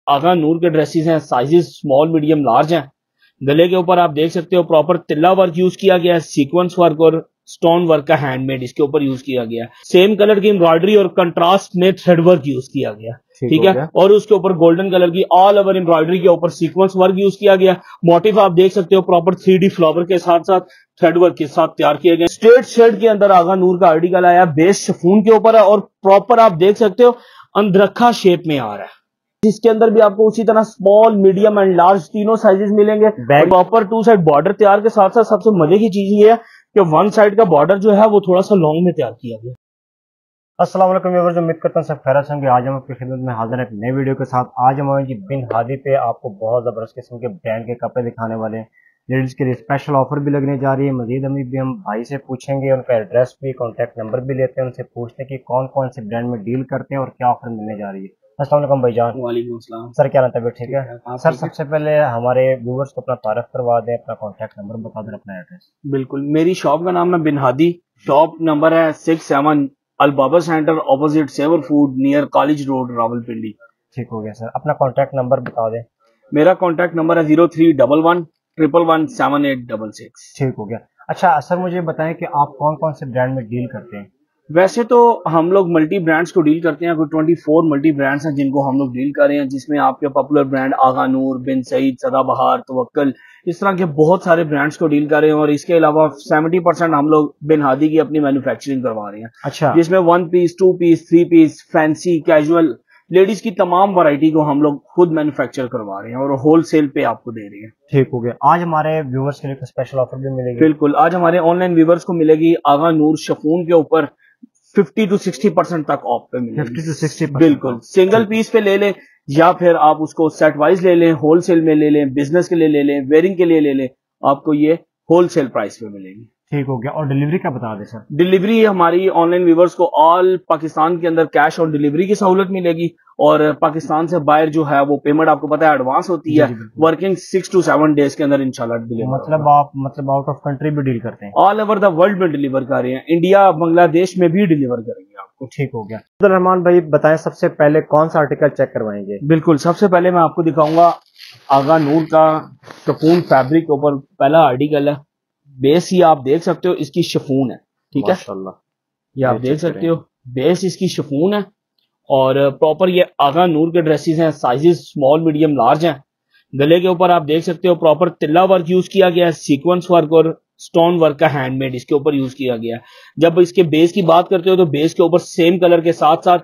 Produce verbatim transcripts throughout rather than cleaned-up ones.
आगा नूर के ड्रेसेस हैं, sizes small medium large हैं। गले के ऊपर आप देख सकते हो प्रॉपर तिल्ला वर्क यूज किया गया है, सीक्वेंस वर्क और स्टोन वर्क का हैंडमेड इसके ऊपर यूज किया गया है। सेम कलर की एम्ब्रॉयडरी और कंट्रास्ट में थ्रेड वर्क यूज किया गया, ठीक है। और उसके ऊपर गोल्डन कलर की ऑल ओवर एम्ब्रॉयडरी के ऊपर सीक्वेंस वर्क यूज किया गया। मोटिव आप देख सकते हो प्रॉपर थ्री डी फ्लावर के साथ साथ थ्रेड वर्क के साथ तैयार किए गए। स्ट्रेट शेड के अंदर आगा नूर का आर्टिकल आया, बेस शिफॉन के ऊपर है और प्रॉपर आप देख सकते हो अंदरखा शेप में आ रहा है। इसके अंदर भी आपको उसी तरह स्मॉल मीडियम एंड लार्ज तीनों साइजेस मिलेंगे। प्रॉपर टू साइड बॉर्डर तैयार के साथ साथ सबसे मजे की चीज ये है कि वन साइड का बॉर्डर जो है वो थोड़ा सा लॉन्ग में तैयार किया गया। अस्सलाम वालेकुम व्यूअर्स, उम्मीद करता हूं सब खैरियत से होंगे। आज हम आपकी खिदमत में हाजिर हैं एक नई वीडियो के साथ। आज हम आए जी बिन हादी पे आपको बहुत जबरदस्त किस्म के ब्रांड के कपड़े दिखाने वाले हैं। लेडीज के लिए स्पेशल ऑफर भी लगने जा रही है। मजीद अमी भी हम भाई से पूछेंगे, उनका एड्रेस भी कॉन्टैक्ट नंबर भी लेते हैं, उनसे पूछते हैं कि कौन कौन से ब्रांड में डील करते हैं और क्या ऑफर मिलने जा रही है। अस्सलाम वालेकुम भाईजान। वालेकुम अस्सलाम सर, क्या तबीयत ठीक है? सर, सबसे पहले हमारे व्यूअर्स को अपना तारफ करवा दें, अपना कॉन्टैक्ट नंबर बता दें, अपना एड्रेस। बिल्कुल, मेरी शॉप का नाम है बिन हादी। शॉप नंबर है six seven Albaba centre opposite Savour food near college road Rawalpindi. ठीक हो गया सर, अपना कॉन्टैक्ट नंबर बता दें। मेरा कॉन्टैक्ट नंबर है zero three double one triple one seven eight double six. ठीक हो गया। अच्छा सर, मुझे बताएं कि आप कौन कौन से ब्रांड में डील करते हैं? वैसे तो हम लोग मल्टी ब्रांड्स को डील करते हैं, कोई ट्वेंटी फोर मल्टी ब्रांड्स हैं जिनको हम लोग डील कर रहे हैं, जिसमें आपके पॉपुलर ब्रांड आगा नूर, बिन सईद, सदाबहार, तवक्कल, इस तरह के बहुत सारे ब्रांड्स को डील कर रहे हैं। और इसके अलावा सेवेंटी परसेंट हम लोग बिन हादी की अपनी मैन्युफैक्चरिंग करवा रहे हैं। अच्छा। जिसमें one piece, two piece, three piece, fancy, casual, ladies की तमाम वैरायटी को हम लोग खुद मैन्युफैक्चर करवा रहे हैं और होलसेल पे आपको दे रहे हैं। ठीक हो गया। आज हमारे व्यूअर्स के लिए स्पेशल ऑफर भी मिलेगी? बिल्कुल, आज हमारे ऑनलाइन व्यूअर्स को मिलेगी आगा नूर शिफॉन के ऊपर फिफ्टी टू सिक्सटी परसेंट तक ऑफ पे मिलेगी। फिफ्टी टू सिक्सटी बिल्कुल, सिंगल पीस पे ले लें या फिर आप उसको सेट वाइज ले लें, होलसेल में ले लें, बिजनेस के लिए ले लें, वेयरिंग के लिए ले लें, आपको ये होलसेल प्राइस पे मिलेगी। ठीक हो गया। और डिलीवरी का बता दें सर। डिलीवरी हमारी ऑनलाइन व्यूवर्स को ऑल पाकिस्तान के अंदर कैश ऑन डिलीवरी की सहूलत मिलेगी। और पाकिस्तान से बाहर जो है वो पेमेंट आपको पता है एडवांस होती है। Working six to seven days के अंदर इंशाल्लाह डिलीवर। मतलब आप मतलब आउट ऑफ कंट्री भी डील करते हैं? ऑल ओवर द वर्ल्ड में डिलीवर कर रहे हैं, इंडिया बांग्लादेश में भी डिलीवर करेंगे आपको। ठीक हो गया। अब्दुल रहमान भाई बताएं, सबसे पहले कौन सा आर्टिकल चेक करवाएंगे? बिल्कुल, सबसे पहले मैं आपको दिखाऊंगा आगा नूर का शिफॉन फैब्रिक के ऊपर पहला आर्टिकल है। बेस ही आप देख सकते हो इसकी शिफॉन है, ठीक है, माशाल्लाह। ये आप देख सकते हो बेस इसकी शिफॉन है और प्रॉपर ये आगा नूर के ड्रेसेस हैं, साइजेस स्मॉल मीडियम लार्ज हैं। गले के ऊपर आप देख सकते हो प्रॉपर तिल्ला वर्क यूज किया गया है, सीक्वेंस वर्क और स्टोन वर्क का हैंडमेड इसके ऊपर यूज किया गया है। जब इसके बेस की बात करते हो तो बेस के ऊपर सेम कलर के साथ साथ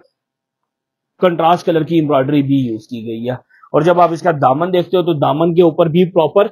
कंट्रास्ट कलर की एम्ब्रॉयडरी भी यूज की गई है। और जब आप इसका दामन देखते हो तो दामन के ऊपर भी प्रॉपर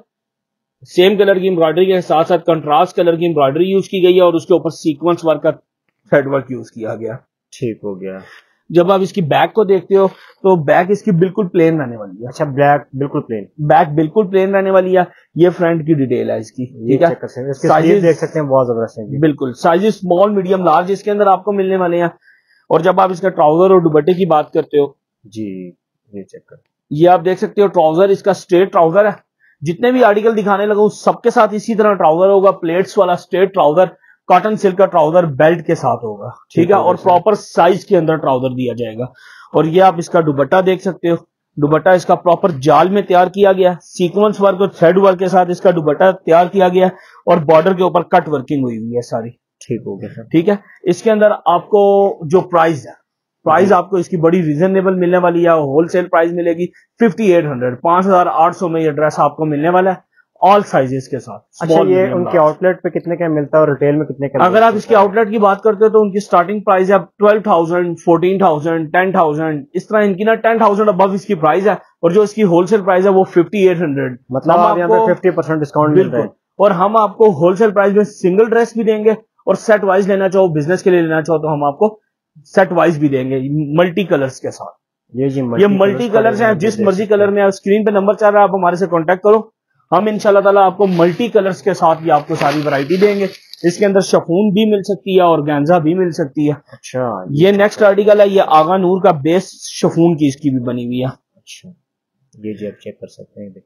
सेम कलर की एम्ब्रॉयडरी के साथ साथ कंट्रास्ट कलर की एम्ब्रॉयडरी यूज की गई है और उसके ऊपर सीक्वेंस वर्क का थ्रेड वर्क यूज किया गया। ठीक हो गया। जब आप इसकी बैक को देखते हो तो बैक इसकी बिल्कुल प्लेन रहने वाली है। अच्छा, ब्लैक बिल्कुल प्लेन, बैक बिल्कुल प्लेन रहने वाली है। ये फ्रंट की डिटेल है इसकी, ठीक है। साइजेस देख सकते हैं, बहुत जबरदस्त है। बिल्कुल, साइजेस स्मॉल मीडियम लार्ज इसके अंदर आपको मिलने वाले हैं। और जब आप इसका ट्राउजर और दुपट्टे की बात करते हो जी, ये चेक कर, ये आप देख सकते हो ट्राउजर इसका स्ट्रेट ट्राउजर है। जितने भी आर्टिकल दिखाने लगा सबके साथ इसी तरह ट्राउजर होगा, प्लेट्स वाला स्ट्रेट ट्राउजर, कॉटन सिल्क का ट्राउजर बेल्ट के साथ होगा, ठीक है। और प्रॉपर साइज के अंदर ट्राउजर दिया जाएगा। और ये आप इसका दुपट्टा देख सकते हो, दुपट्टा इसका प्रॉपर जाल में तैयार किया गया, सीक्वेंस वर्क और थ्रेड वर्क के साथ इसका दुपट्टा तैयार किया गया और बॉर्डर के ऊपर कट वर्किंग हुई हुई है सारी। ठीक हो गया, ठीक है। इसके अंदर आपको जो प्राइस है, प्राइस आपको इसकी बड़ी रीजनेबल मिलने वाली है। होलसेल प्राइस मिलेगी फिफ्टी एट हंड्रेड पांच हजार आठ सौ में ये ड्रेस आपको मिलने वाला है, ऑल साइजेस के साथ। अच्छा, ये उनके आउटलेट पे कितने का मिलता है और रिटेल में कितने का? अगर आप इसके आउटलेट की बात करते हो तो उनकी स्टार्टिंग प्राइस है twelve thousand, fourteen thousand, ten thousand, इस तरह इनकी ना टेन थाउजेंड अबव इसकी प्राइस है। और जो इसकी होलसेल प्राइस है वो फिफ्टी एट हंड्रेड। मतलब आप यहाँ पे फिफ्टी परसेंट डिस्काउंट मिल रहा है। और हम आपको होलसेल प्राइस में सिंगल ड्रेस भी देंगे और सेट वाइज लेना चाहो, बिजनेस के लिए लेना चाहो तो हम आपको सेट वाइज भी देंगे मल्टी कलर्स के साथ। ये जी ये मल्टी कलर्स हैं, जिस मर्जी कलर में स्क्रीन पे नंबर चल रहा है, आप हमारे से कांटेक्ट करो, हम इंशाल्लाह ताला आपको मल्टी कलर्स के साथ भी आपको सारी वैरायटी देंगे। इसके अंदर शिफॉन भी मिल सकती है और गेंजा भी मिल सकती है। अच्छा, ये नेक्स्ट आर्टिकल है, ये आगा नूर का बेस शिफॉन की इसकी भी बनी हुई है। अच्छा, ये जी आप चेक कर सकते हैं,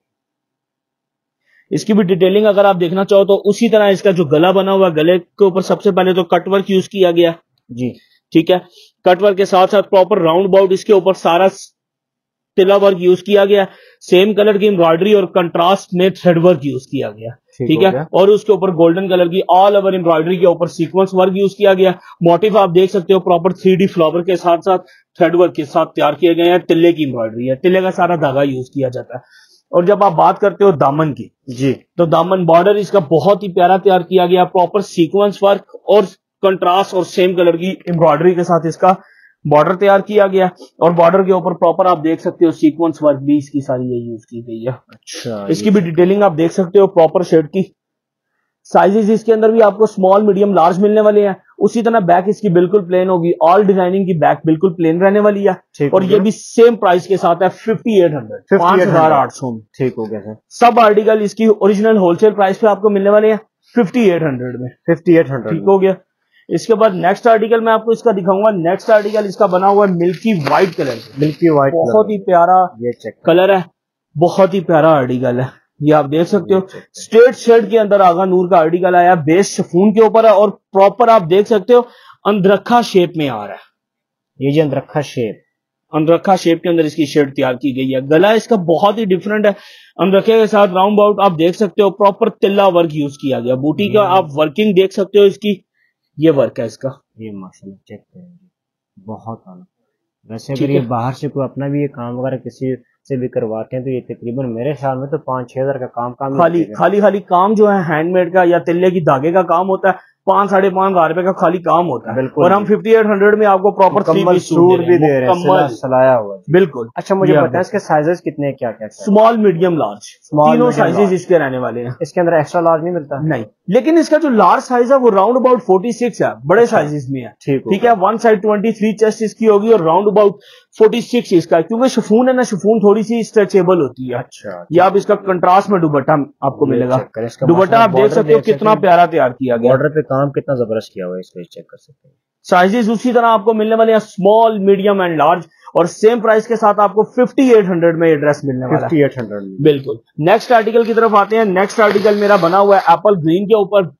इसकी भी डिटेलिंग अगर आप देखना चाहो तो उसी तरह इसका जो गला बना हुआ, गले के ऊपर सबसे पहले तो कटवर्क यूज किया गया जी, ठीक है। कटवर्क के साथ साथ प्रॉपर राउंड अबाउट इसके ऊपर सारा तिला वर्क यूज किया गया, सेम कलर की एम्ब्रॉयडरी और कंट्रास्ट में थ्रेड वर्क यूज किया गया, ठीक है। और उसके ऊपर गोल्डन कलर की ऑल ओवर एम्ब्रॉयडरी के ऊपर सीक्वेंस वर्क यूज किया गया। मोटिव आप देख सकते हो प्रॉपर थ्री डी फ्लावर के साथ साथ थ्रेड वर्क के साथ तैयार किए गए हैं। तिल्ले की एम्ब्रॉयडरी है, तिल्ले का सारा धागा यूज किया जाता है। और जब आप बात करते हो दामन की जी, तो दामन बॉर्डर इसका बहुत ही प्यारा तैयार किया गया, प्रॉपर सीक्वेंस वर्क और कंट्रास्ट और सेम कलर की एम्ब्रॉयडरी के साथ इसका बॉर्डर तैयार किया गया। और बॉर्डर के ऊपर प्रॉपर आप देख सकते हो सीक्वेंस वर्क भी इसकी सारी ये यूज की गई है। अच्छा, इसकी भी डिटेलिंग आप देख सकते हो प्रॉपर शेड की। साइजेस इसके अंदर भी आपको स्मॉल मीडियम लार्ज मिलने वाले हैं। उसी तरह बैक इसकी बिल्कुल प्लेन होगी, ऑल डिजाइनिंग की बैक बिल्कुल प्लेन रहने वाली है। और ये भी सेम प्राइस के साथ है फिफ्टी एट हंड्रेड पांच हजार आठ सौ में। ठीक हो गया सर। सब आर्टिकल इसकी ओरिजिनल होलसेल प्राइस पे आपको मिलने वाले हैं फिफ्टी एट हंड्रेड में। फिफ्टी एट हंड्रेड ठीक हो गया। इसके बाद नेक्स्ट आर्टिकल मैं आपको इसका दिखाऊंगा। नेक्स्ट आर्टिकल इसका बना हुआ है milky white colour, milky white बहुत ही प्यारा ये चेक कलर है, बहुत ही प्यारा आर्टिकल है। ये आप देख सकते हो स्ट्रेट शेड के अंदर आगा नूर का आर्टिकल आया, बेस शिफॉन के ऊपर है और प्रॉपर आप देख सकते हो अंदरखा शेप में आ रहा है। ये जी अंदरखा शेप, अंदरखा शेप के अंदर इसकी शेड तैयार की गई है। गला इसका बहुत ही डिफरेंट है, अंदरखे के साथ राउंड आउट आप देख सकते हो प्रॉपर तिल्ला वर्क यूज किया गया। बूटी का आप वर्किंग देख सकते हो इसकी, ये वर्क है इसका। ये माशाल्लाह चेक करेंगे बहुत आला। वैसे अगर ये बाहर से कोई अपना भी ये काम वगैरह किसी से भी करवाते हैं तो ये तकरीबन मेरे ख्याल में तो पाँच छह हजार का काम काम खाली खाली खाली काम जो है हैंडमेड का या तिल्ले की धागे का काम होता है, पांच साढ़े पांच हजार रुपए का खाली काम होता है। और हम फिफ्टी एट हंड्रेड में आपको प्रॉपर सूट भी दे रहे हैं, सलाया हुआ बिल्कुल। अच्छा मुझे पता है इसके साइजेस कितने क्या क्या? स्मॉल मीडियम लार्ज तीनों साइजेस इसके रहने वाले हैं। इसके अंदर एक्स्ट्रा लार्ज नहीं मिलता? नहीं, लेकिन इसका जो लार्ज साइज है वो राउंड अबाउट फोर्टी सिक्स है, बड़े साइजेस में है। ठीक है, one side twenty three chest इसकी होगी और राउंड अबाउट फोर्टी सिक्स इसका, क्योंकि शिफॉन है ना, शिफॉन थोड़ी सी स्ट्रेचेबल होती है। अच्छा, ये आप इसका कंट्रास्ट में दुपट्टा आपको मिलेगा। दुपट्टा आप देख सकते हो कितना प्यारा तैयार किया गया, बॉर्डर पे काम कितना जबरदस्त किया हुआ है, इसको चेक कर सकते हैं। साइजेस उसी तरह आपको मिलने वाले हैं, स्मॉल मीडियम एंड लार्ज, और सेम प्राइस के साथ आपको फिफ्टी एट हंड्रेड में ये ड्रेस मिलने वाला है। फिफ्टी एट हंड्रेड में बिल्कुल। नेक्स्ट आर्टिकल की तरफ आते हैं। नेक्स्ट आर्टिकल मेरा बना हुआ है एप्पल ग्रीन के ऊपर,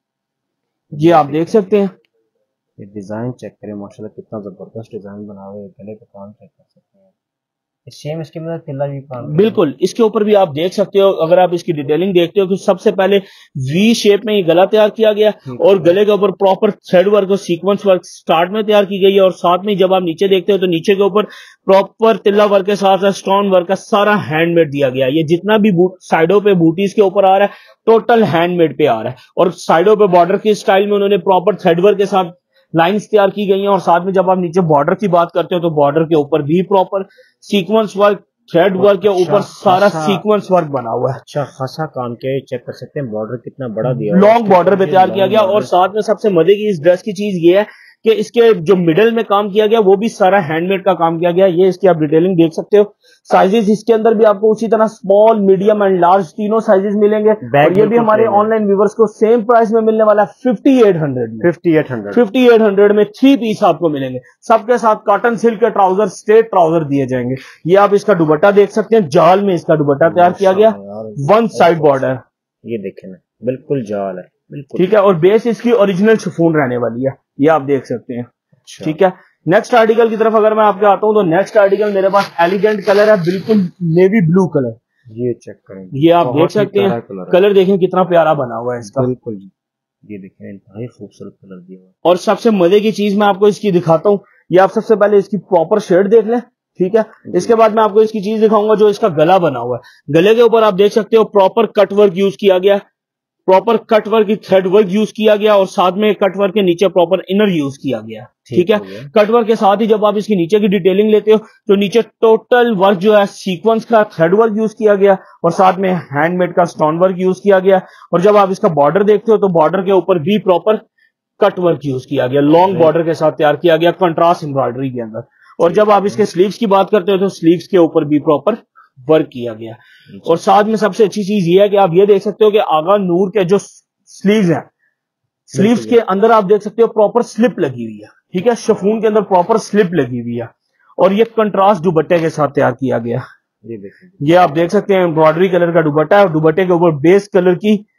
ये आप देख सकते हैं। ये डिजाइन चेक करें माशाल्लाह कितना जबरदस्त डिजाइन बना हुआ है, गले पे काम चेक कर सकते हैं। सेम इसके अंदर तिल्ला भी काम बिल्कुल इसके ऊपर भी आप देख सकते हो। अगर आप इसकी डिटेलिंग देखते हो कि सबसे पहले वी शेप में ये गला तैयार किया गया और गले के ऊपर प्रॉपर थ्रेड वर्क और सीक्वेंस वर्क स्टार्ट में तैयार की गई है। और साथ में जब आप नीचे देखते हो तो नीचे के ऊपर प्रॉपर तिल्ला वर्क के साथ साथ स्टोन वर्क का सारा हैंडमेड दिया गया। ये जितना भी साइडों पे बूटीज के ऊपर आ रहा है टोटल हैंडमेड पे आ रहा है। और साइडों पे बॉर्डर की स्टाइल में उन्होंने प्रॉपर थ्रेड वर्क के साथ लाइंस तैयार की गई हैं। और साथ में जब आप नीचे बॉर्डर की बात करते हो तो बॉर्डर के ऊपर भी proper sequence work thread work के ऊपर सारा सीक्वेंस वर्क बना हुआ है। अच्छा खासा काम किया है, चेक कर सकते हैं बॉर्डर कितना बड़ा दिया है, लॉन्ग बॉर्डर पे तैयार किया गया। और साथ में सबसे मजे की इस ड्रेस की चीज ये है कि इसके जो मिडल में काम किया गया वो भी सारा हैंडमेड का काम किया गया। ये इसकी आप डिटेलिंग देख सकते हो। साइजेस इसके अंदर भी आपको उसी तरह स्मॉल मीडियम एंड लार्ज तीनों साइजेस मिलेंगे। और ये भी हमारे ऑनलाइन व्यूवर्स को सेम प्राइस में मिलने वाला है fifty eight hundred fifty eight hundred fifty eight hundred में थ्री पीस आपको मिलेंगे। सबके साथ कॉटन सिल्क के ट्राउजर स्ट्रेट ट्राउजर दिए जाएंगे। ये आप इसका दुपट्टा देख सकते हैं, जाल में इसका दुपट्टा तैयार किया गया, वन साइड बॉर्डर, ये देखें ना बिल्कुल जाल है बिल्कुल ठीक है। और बेस इसकी ओरिजिनल शिफॉन रहने वाली है, ये आप देख सकते हैं। अच्छा। ठीक है, नेक्स्ट आर्टिकल की तरफ अगर मैं आपके आता हूं तो नेक्स्ट आर्टिकल मेरे पास एलिगेंट कलर है, बिल्कुल नेवी ब्लू कलर। ये चेक करें, ये आप देख सकते हैं कलर, कलर देखें कितना प्यारा बना हुआ है इसका, बिल्कुल ये देखें इंतहाई खूबसूरत कलर दिया हुआ है। और सबसे मजे की चीज मैं आपको इसकी दिखाता हूँ। ये आप सबसे पहले इसकी प्रॉपर शेड देख लें, ठीक है। इसके बाद मैं आपको इसकी चीज दिखाऊंगा जो इसका गला बना हुआ है। गले के ऊपर आप देख सकते हो प्रॉपर कट वर्क यूज किया गया, प्रॉपर कट वर्क की थ्रेड वर्क यूज किया गया। और साथ में कट वर्क के नीचे प्रॉपर इनर यूज किया गया, ठीक है। कट वर्क के साथ ही जब आप इसकी नीचे की डिटेलिंग लेते हो तो नीचे टोटल वर्क जो है सीक्वेंस का थ्रेड वर्क यूज किया गया और साथ में हैंडमेड का स्टोन वर्क यूज किया गया। और जब आप इसका बॉर्डर देखते हो तो बॉर्डर के ऊपर भी प्रॉपर कट वर्क यूज किया गया, लॉन्ग बॉर्डर के साथ तैयार किया गया कंट्रास्ट एम्ब्रॉयडरी के अंदर। और जब आप इसके स्लीव्स की बात करते हो तो स्लीव्स के ऊपर भी प्रॉपर वर्क किया गया। और साथ में सबसे अच्छी चीज ये है कि आप ये देख सकते हो कि आगा नूर के जो स्लीव्स हैं, स्लीव्स के अंदर आप देख सकते हो प्रॉपर स्लिप लगी हुई है, ठीक है। शिफॉन के अंदर प्रॉपर स्लिप लगी हुई है और ये कंट्रास्ट दुपट्टे के साथ तैयार किया गया। ये देखिए, ये आप देख सकते हैं एम्ब्रॉयडरी कलर का दुपट्टा है और दुपट्टे के ऊपर बेस कलर की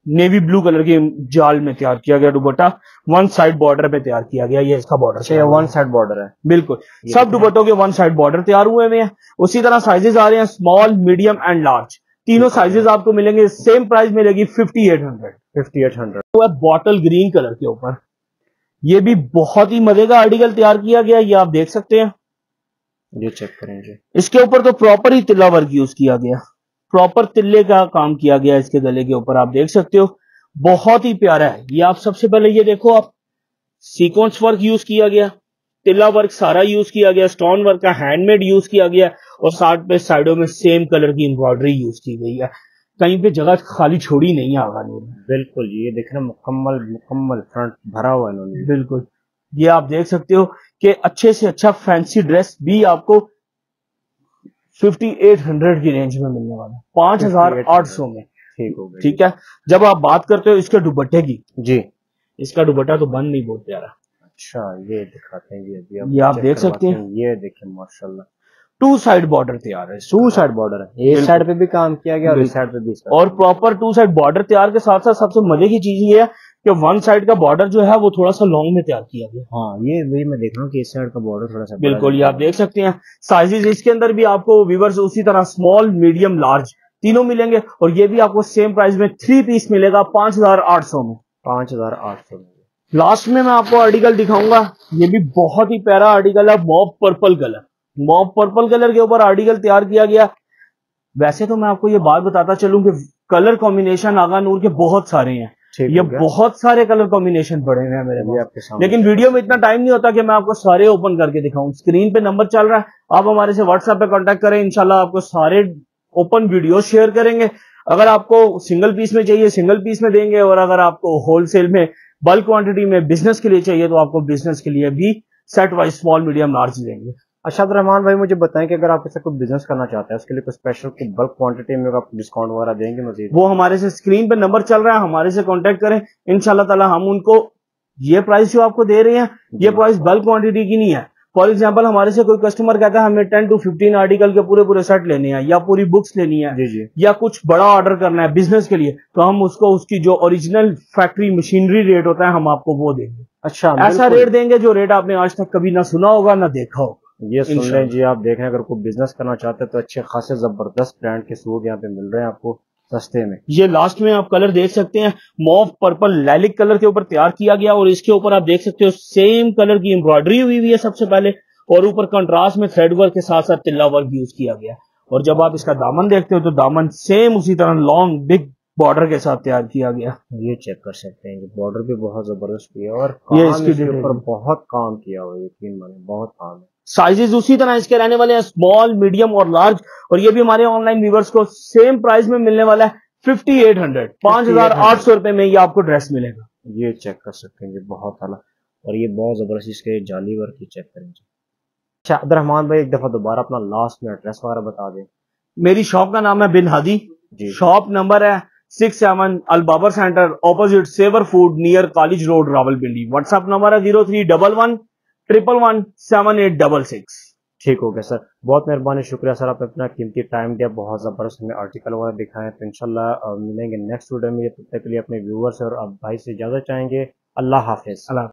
नेवी ब्लू कलर के जाल में तैयार किया गया दुपट्टा, वन साइड बॉर्डर पे तैयार किया गया। ये इसका बॉर्डर है, वन साइड बॉर्डर है, बिल्कुल सब दुपट्टों के वन साइड बॉर्डर तैयार हुए हुए हैं। उसी तरह साइजेस आ रहे हैं स्मॉल, मीडियम एंड लार्ज, तीनों साइजेस आपको मिलेंगे। सेम प्राइस मिलेगी fifty eight hundred fifty eight hundred. वो है बॉटल ग्रीन कलर के ऊपर, ये भी बहुत ही मजे का आर्टिकल तैयार किया गया, ये आप देख सकते हैं। ये चेक करेंगे, इसके ऊपर तो प्रॉपर ही तिल्ला वर्क यूज किया गया, प्रॉपर तिल्ले का काम किया गया इसके गले के ऊपर, आप देख सकते हो बहुत ही प्यारा है। ये आप सबसे पहले ये देखो, आप सीक्वेंस वर्क यूज किया गया, तिल्ला वर्क सारा यूज किया गया, स्टोन वर्क का हैंडमेड यूज किया गया और साथ पे साइडों में सेम कलर की एम्ब्रॉयडरी यूज की गई है, कहीं पे जगह खाली छोड़ी नहीं है आगा ने। बिल्कुल, ये देखना मुकम्मल मुकम्मल फ्रंट भरा हुआ है इन्होंने। बिल्कुल, ये आप देख सकते हो कि अच्छे से अच्छा फैंसी ड्रेस भी आपको फिफ्टी एट हंड्रेड की रेंज में मिलने वाला है, पांच हजार आठ सौ में। ठीक हो गया, ठीक है। जब आप बात करते हो इसके दुपट्टे की, जी इसका दुपट्टा तो बन नहीं बहुत प्यारा। अच्छा, ये दिखाते हैं, ये ये आप देख सकते हैं, ये देखिए माशाल्लाह टू साइड बॉर्डर तैयार है, टू साइड बॉर्डर है, एक साइड पे भी काम किया गया और इस साइड पे भी, और प्रॉपर टू साइड बॉर्डर तैयार के साथ साथ सबसे मजे की चीज ये है कि वन साइड का बॉर्डर जो है वो थोड़ा सा लॉन्ग में तैयार किया गया। हाँ, ये वही मैं देख रहा हूँ कि इस साइड का बॉर्डर थोड़ा सा, बिल्कुल, ये आप देख सकते हैं। साइजेस इसके अंदर भी आपको व्यूअर्स उसी तरह स्मॉल, मीडियम, लार्ज तीनों मिलेंगे और ये भी आपको सेम प्राइस में थ्री पीस मिलेगा पांच हजार आठ सौ में। पांच हजार आठ सौ में। लास्ट में मैं आपको आर्टिकल दिखाऊंगा, ये भी बहुत ही प्यारा आर्टिकल है, mauve purple colour, mauve purple colour के ऊपर आर्टिकल तैयार किया गया। वैसे तो मैं आपको ये बात बताता चलूं कि कलर कॉम्बिनेशन आगा नूर के बहुत सारे हैं, ये बहुत सारे कलर कॉम्बिनेशन पड़े हुए हैं मेरे पास, लेकिन वीडियो में इतना टाइम नहीं होता कि मैं आपको सारे ओपन करके दिखाऊं। स्क्रीन पे नंबर चल रहा है, आप हमारे से व्हाट्सएप पे कांटेक्ट करें, इंशाल्लाह आपको सारे ओपन वीडियो शेयर करेंगे। अगर आपको सिंगल पीस में चाहिए सिंगल पीस में देंगे, और अगर आपको होलसेल में बल्क क्वांटिटी में बिजनेस के लिए चाहिए तो आपको बिजनेस के लिए भी set wise small, medium, large देंगे। अरशद रहमान भाई, मुझे बताएं कि अगर आप इससे कोई बिजनेस करना चाहते हैं उसके लिए कोई स्पेशल कोई बल्क क्वांटिटी में आप डिस्काउंट वगैरह देंगे मजीद? वो हमारे से स्क्रीन पे नंबर चल रहा है, हमारे से कांटेक्ट करें, इंशाल्लाह ताला हम उनको ये प्राइस जो आपको दे रहे हैं ये प्राइस बल्क क्वांटिटी की नहीं है। फॉर एग्जांपल, हमारे से कोई कस्टमर कहता है हमें टेन टू फिफ्टीन आर्टिकल के पूरे पूरे सेट लेने हैं या पूरी बुक्स लेनी है, जी जी, या कुछ बड़ा ऑर्डर करना है बिजनेस के लिए, तो हम उसको उसकी जो ओरिजिनल फैक्ट्री मशीनरी रेट होता है हम आपको वो देंगे। अच्छा, ऐसा रेट देंगे जो रेट आपने आज तक कभी ना सुना होगा ना देखा होगा। ये सुन लें जी, आप देख रहे हैं अगर कोई बिजनेस करना चाहते हैं तो अच्छे खासे जबरदस्त ब्रांड के सूट यहाँ पे मिल रहे हैं आपको सस्ते में। ये लास्ट में आप कलर देख सकते हैं, मॉव पर्पल लैलिक कलर के ऊपर तैयार किया गया और इसके ऊपर आप देख सकते हो सेम कलर की एम्ब्रॉयडरी हुई हुई है सबसे पहले, और ऊपर कंट्रास्ट में थ्रेड वर्क के साथ साथ तिल्ला वर्क यूज किया गया। और जब आप इसका दामन देखते हो तो दामन सेम उसी तरह लॉन्ग बिग बॉर्डर के साथ तैयार किया गया। ये चेक कर सकते हैं, बॉर्डर भी बहुत जबरदस्त किया और ये इसके ऊपर बहुत काम किया हुआ है, यकीन माने बहुत काम है। साइजेस उसी तरह इसके रहने वाले हैं, स्मॉल, मीडियम और लार्ज, और ये भी हमारे ऑनलाइन व्यूअर्स को सेम प्राइस में मिलने वाला है फिफ्टी एट हंड्रेड, पांच हजार आठ सौ रुपए में ये आपको ड्रेस मिलेगा। ये चेक कर सकते हैं, ये बहुत आला और ये बहुत जबरदस्त इसके जाली वर्क की चेक करेंगे। अच्छा अब्दुल रहमान भाई, एक दफा दोबारा अपना लास्ट में एड्रेस वगैरह बता दें। मेरी शॉप का नाम है बिन हादी, शॉप नंबर है six seven Al Babar centre, opposite Savour food, near college road, Rawalpindi. WhatsApp number है zero three double one triple one seven eight double six. ठीक हो गया सर, बहुत मेहरबानी, शुक्रिया सर, आपने अपना कीमती टाइम दिया, बहुत जबरदस्त हमें आर्टिकल वगैरह दिखाए। तो इंशाल्लाह मिलेंगे नेक्स्ट वीडियो में, तब तक के लिए अपने व्यूअर्स और अब भाई से इजाजत चाहेंगे। अल्लाह हाफिज।